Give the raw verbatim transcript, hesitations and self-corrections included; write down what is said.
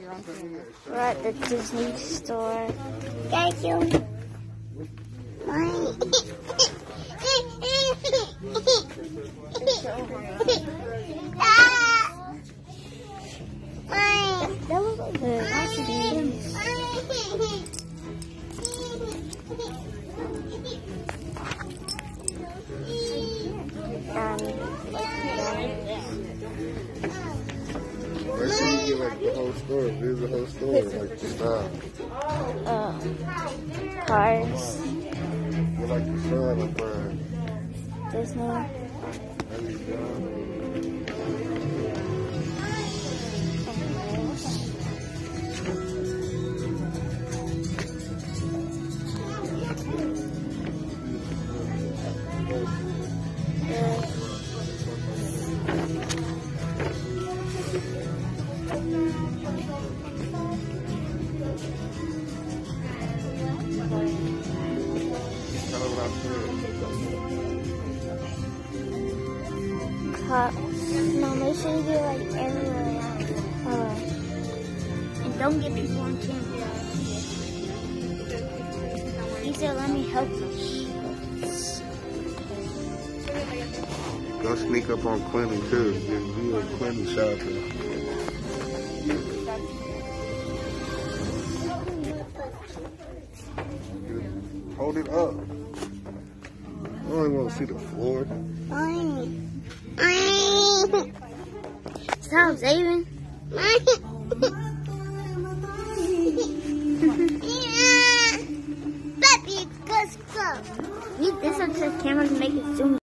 We're at the Disney store. Thank you. Mine. That was like the Mercedes. Um, Make sure you get like the whole store. There's the whole store, like the style. uh, cars. Get like the sun up there. Disney. There you go. Cups. No, make sure you get like everywhere around. Uh, and don't get people on camera. He said, let me help you. Go sneak up on Quinny too. Get you a Quinny shopping. Hold it up. I only want to see the floor. Stop, Zayden. Baby, let's go. Need this up to the camera to make it zoom.